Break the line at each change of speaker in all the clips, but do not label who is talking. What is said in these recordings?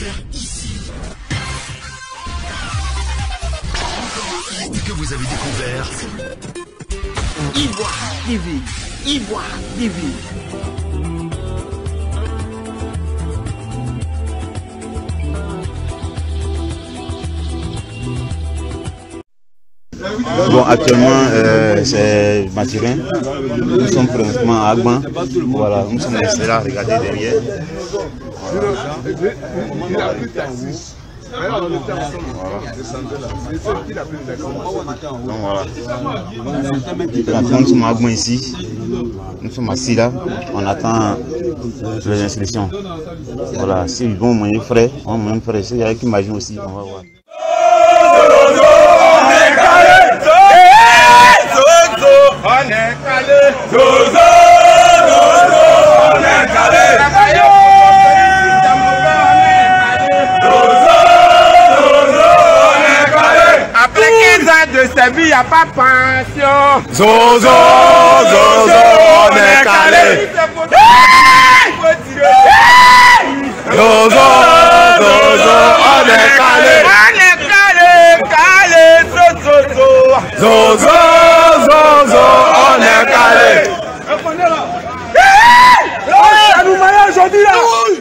faire ici? Que vous avez découvert Ivoire TV. Ivoire TV.
Bon, actuellement, c'est Mathurin. Nous sommes présentement à Agban. Voilà, nous sommes restés là, regardez derrière. Voilà. Donc voilà. Nous sommes à Agban ici. Nous sommes assis là. On attend les instructions. Voilà, s'ils vont manger frais, on va manger frais. S'il y a qui imagine aussi, on va voir.
On est calé, Zozo, on est calé, après 15 ans de service, il n'y a pas de pension. Zozo, on est calé. Zozo, on est calé. Zozo, on est calé. Ça nous maille aujourd'hui là.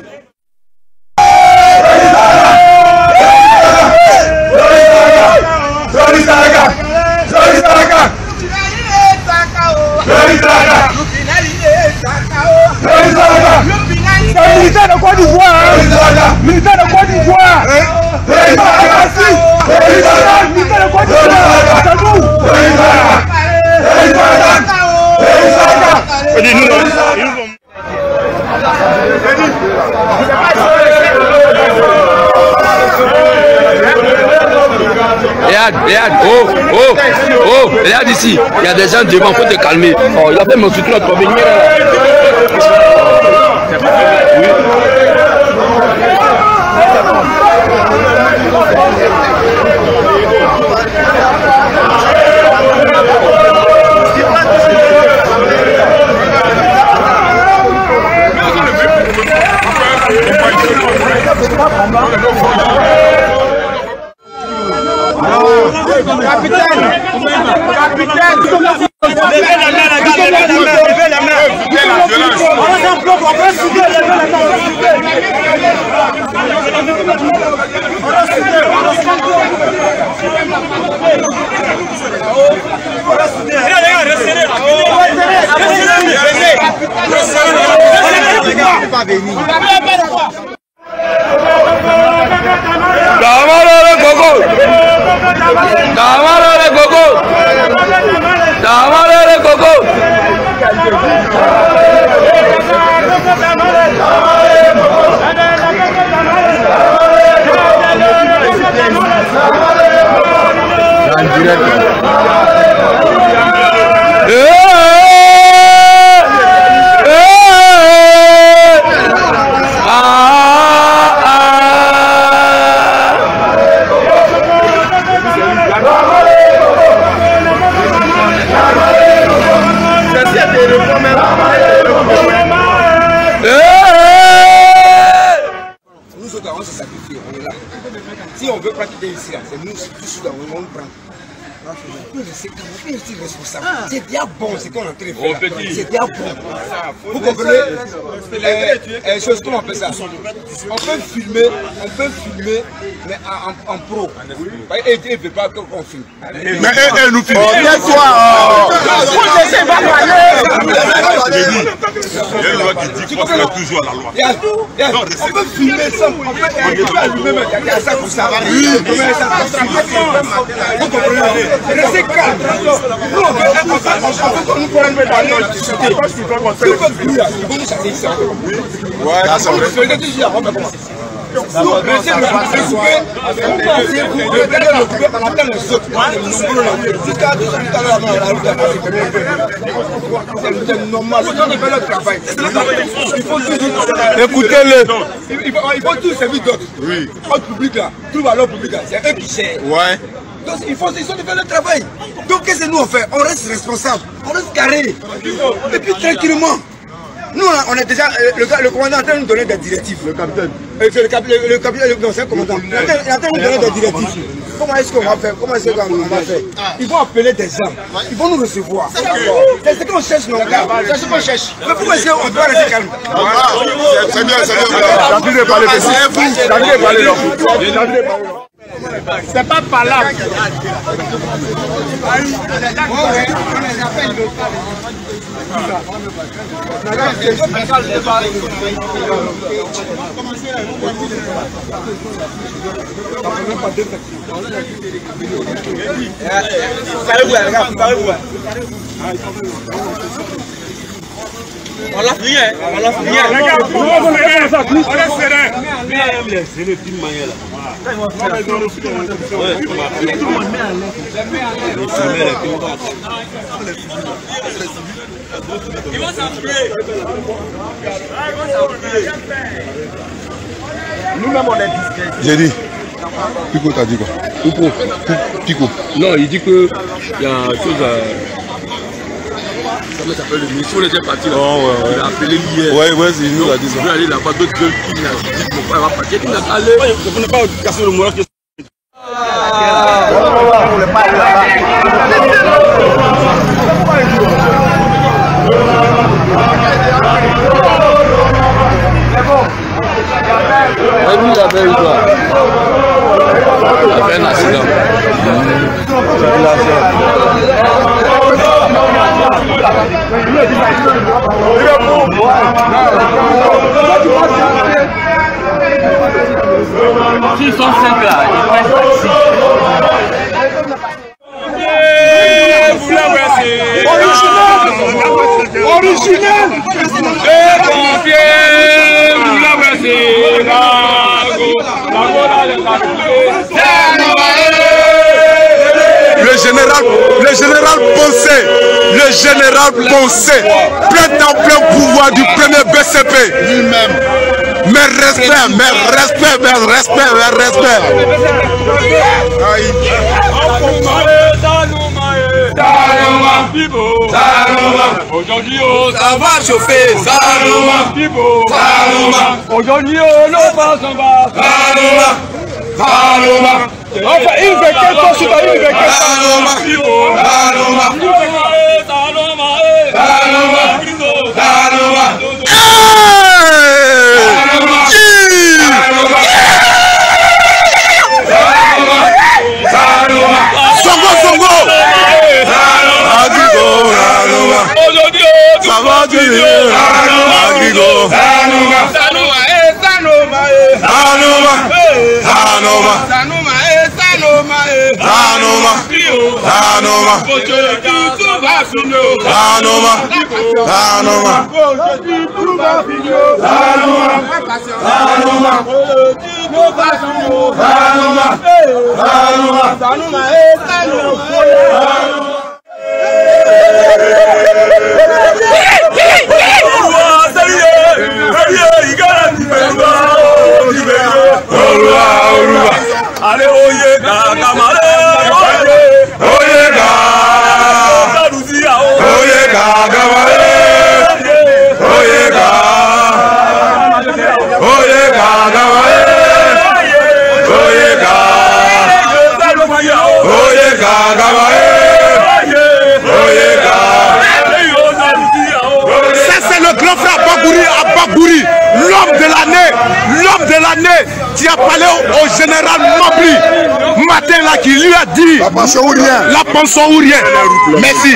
Militaire de Côte d'Ivoire. Militaire de Côte d'Ivoire. Militaire de Côte
Regarde, oh, regarde ici, il y a des gens devant, il faut te calmer. Oh, il a fait mon soutien à toi, venir
Capitaine, levez la main, les gars, levez la main. On peut souder, levez la main. Si on veut pratiquer ici, c'est nous tous là, on prend. C'est aussi responsable. C'est déjà bon ce qu'on est en train de faire. C'est déjà bon. Vous comprenez? Chose comment on fait ça? On peut filmer, mais en pro. Et il ne veut pas qu'on filme. Mais nous filme.
Il y a une loi qui dit qu'on fait toujours à la loi.
On peut filmer ça, on peut allumer même ça pour savoir. Vous comprenez? Restez calme. Nous, on veut nous pourrons mettre dans notre société. Tout comme nous, là, ils vont nous chasser ici. Ouais, c'est vrai. C'est ce que je dis, on va commencer. Nous, laissez le couper. Vous regardez le couper, on attend les autres. Jusqu'à tout à l'heure, on a la route. C'est normal. On fait notre travail. Il faut tous. Écoutez-le. Il faut tous servir d'autres. Oui. Notre public là, tout va leur public là, c'est eux qui gèrent. Ouais. Donc ils sont de faire le travail. Donc qu'est-ce que nous on fait? On reste responsable, on reste carré. Et puis tranquillement. Nous, on est déjà. Le commandant est en train de nous donner des directives. Le capitaine. Le capitaine, non, c'est le commandant. Il est en train de nous donner des directives. Comment est-ce qu'on va faire? Comment est-ce qu'on va faire? Ils vont appeler des gens. Ils vont nous recevoir. C'est ce qu'on cherche, non? C'est ce qu'on cherche. Mais pourquoi est-ce qu'on doit rester calme?
C'est bien, c'est bien.
David est parlé. David est parlé. C'est pas par là.
On l'a fini, on l'a fini.
On est serein.
D'une manière là. Ils vont s'enfuir.
Nous-mêmes on est discrets.
J'ai dit. Pico t'a dit quoi? Pico.
Non, il dit que il y a chose à. Comment ça s'appelle le ministre? On était parti là.
Oh, ouais.
Il a appelé hier.
Ouais, il nous a dit ça.
Il va aller là-bas, d'autres gueules qui n'a dit qu'il ne va pas partir. Il n'a pas allé.
Vous ne pas casser le moral.
Lui, il avait eu quoi? Il a fait un accident.
S'ils sont 5 là, ils restent ici.
Original.
Le général Poncé, plein pouvoir du premier BCP. Lui-même. Mais respect.
Aujourd'hui, ça va chauffer. Aujourd'hui, nos pas s'en va.
Enfin, il veut quelque chose, il veut quelque
Allez, oyega, kamale, oyega, Salusia, oyega, kamale, oyega, kamale, oyega, kamale,
Ça c'est le grand frère Abagouri, l'homme de l'année qui a parlé au général Mabli matin là, qui lui a dit la pension ou rien. Merci.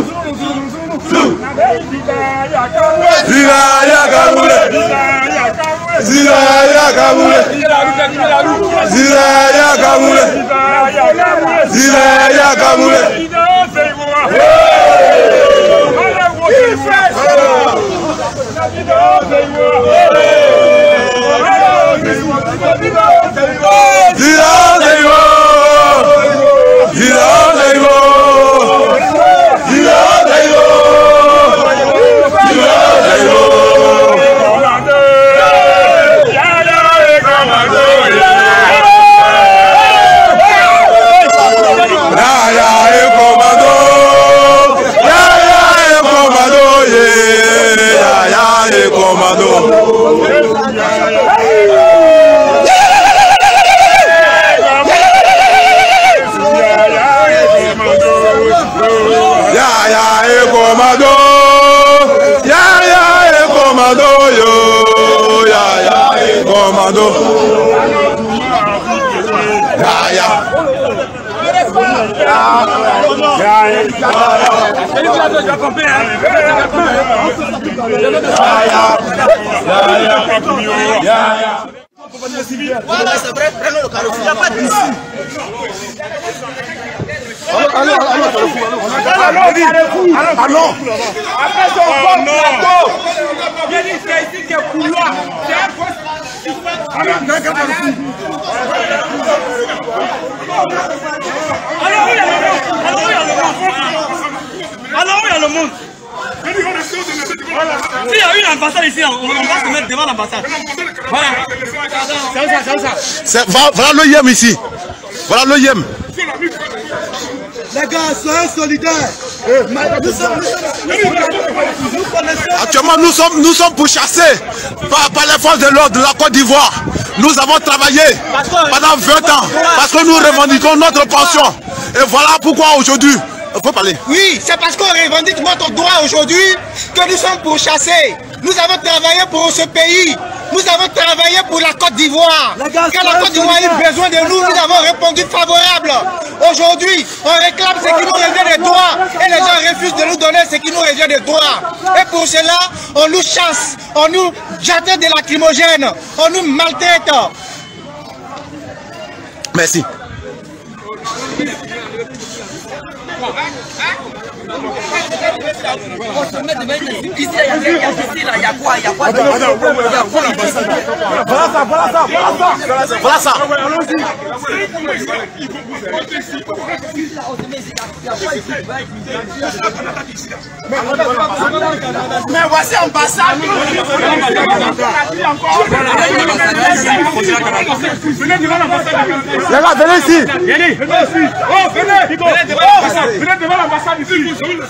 chose.
Pardon.
Voilà, c'est vrai, prenons le carrefour. Il n'y a pas d'ici.
Allons.
Après son plateau. Il dit c'est ici que couloir. C'est un poste. Alors où il y a le monde? S'il y a une ambassade ici, on va se mettre devant l'ambassade. Voilà.
Voilà le yem ici. Voilà le yem.
Les gars, soyez solidaires.
Actuellement, nous sommes pourchassés par les forces de l'ordre de la Côte d'Ivoire. Nous avons travaillé pendant 20 ans parce que nous revendiquons notre pension. Et voilà pourquoi aujourd'hui, il faut parler.
Oui, c'est parce qu'on revendique notre droit aujourd'hui que nous sommes pourchassés. Nous avons travaillé pour ce pays. Nous avons travaillé pour la Côte d'Ivoire. Quand la Côte d'Ivoire a eu besoin de nous, nous avons répondu favorable. Aujourd'hui, on réclame ce qui nous revient des droits et les gens refusent de nous donner ce qui nous revient des droits. Et pour cela, on nous chasse, on nous jette des lacrymogènes, on nous maltraite.
Merci. Voilà ça.
Mais voici ambassade.
Les gars, venez ici.
Venez devant l'ambassade ici.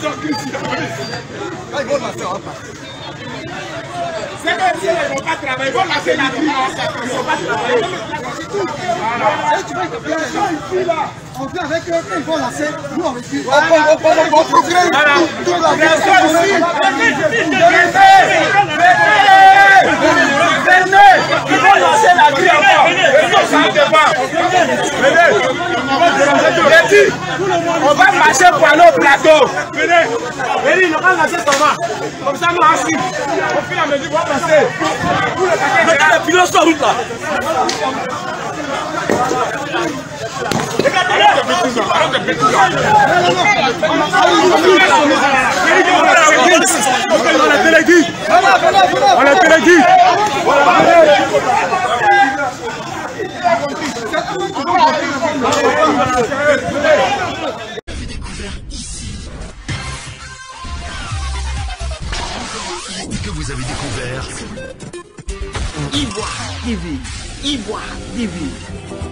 C'est comme si ils ne vont pas travailler, ils vont lasser la vie. Ils ne vont pas travailler.
On vient avec eux, ils vont lasser, nous on refuse.
On peut créer toute la vie. Venez, ils vont lasser la vie encore. On va marcher pour aller au plateau. Venez, on va lancer son main. Comme ça, nous assis. Au fil et à mesure, on va passer. Les pilotes sont route là. On a téléguide.
Que vous avez découvert Ivoire TV.